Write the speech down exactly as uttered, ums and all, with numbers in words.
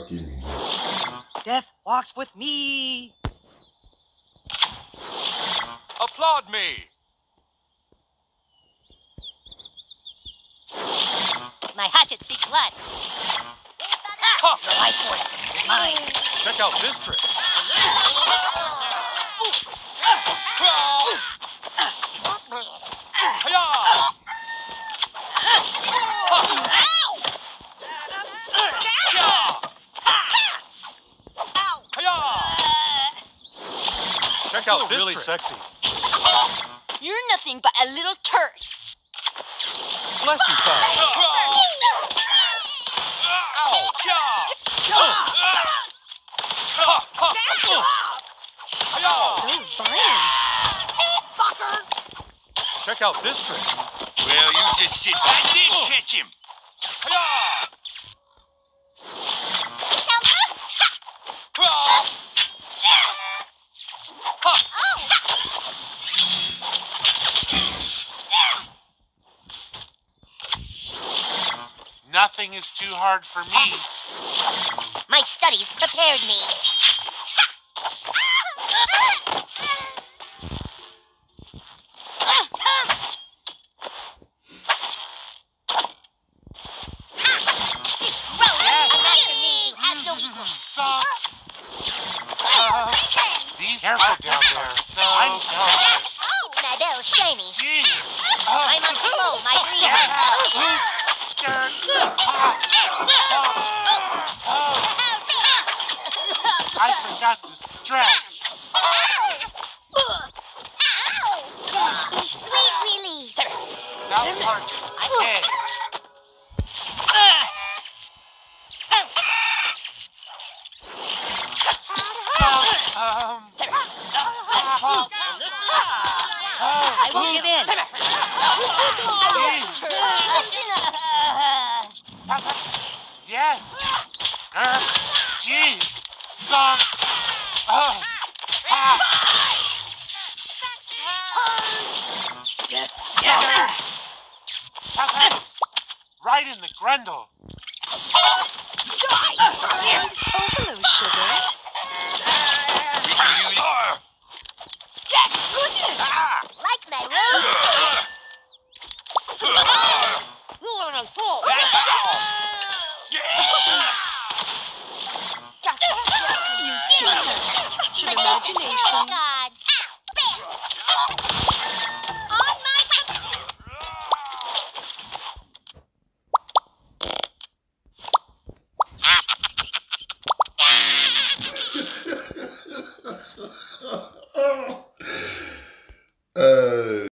fucking... Death walks with me. Applaud me. My hatchet seeks blood. Ha! The life force is mine. Check out this trick. Check out this really trick. Sexy. You're nothing but a little turd. Bless you, pal. So violent. Fucker. Check out this trick. Well, you just sit back and catch him. Nothing is too hard for me. My studies prepared me. These careful down there. So dangerous. Oh, my bell's shiny. Jeez. I must slow my breathing. I forgot to stretch. Sweet release. That part is dead. Um. I won't give in. Yes. Uh, Jeez. Stop. Oh. Ah. Right in the grundle. Oh, hello, sugar. Like my room? Such an imagination.